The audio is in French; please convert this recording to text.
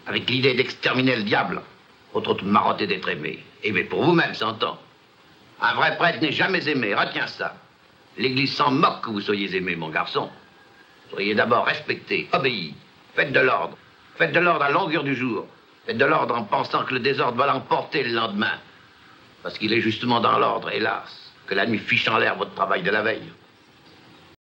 avec l'idée d'exterminer le diable. Autre marotte et d'être aimé. Aimé pour vous-même, s'entend. Un vrai prêtre n'est jamais aimé, retiens ça. L'Église s'en moque que vous soyez aimé, mon garçon. Soyez d'abord respecté, obéi. Faites de l'ordre. Faites de l'ordre à longueur du jour. Faites de l'ordre en pensant que le désordre va l'emporter le lendemain. Parce qu'il est justement dans l'ordre, hélas, que la nuit fiche en l'air votre travail de la veille.